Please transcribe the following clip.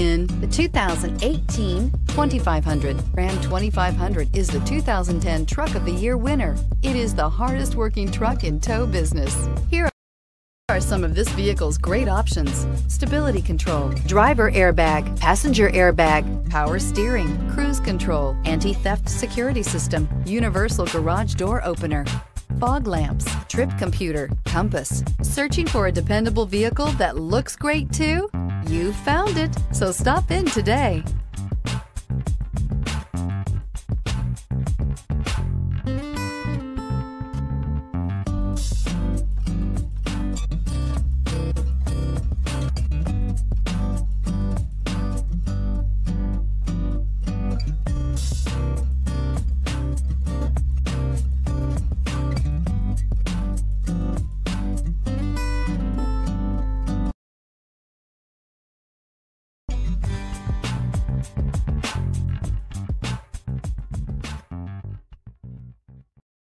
in the 2018 2500. Ram 2500 is the 2010 Truck of the Year winner. It is the hardest working truck in tow business. Here are some of this vehicle's great options: stability control, driver airbag, passenger airbag, power steering, cruise control, anti-theft security system, universal garage door opener, fog lamps, trip computer, compass. Searching for a dependable vehicle that looks great too? You found it, so stop in today.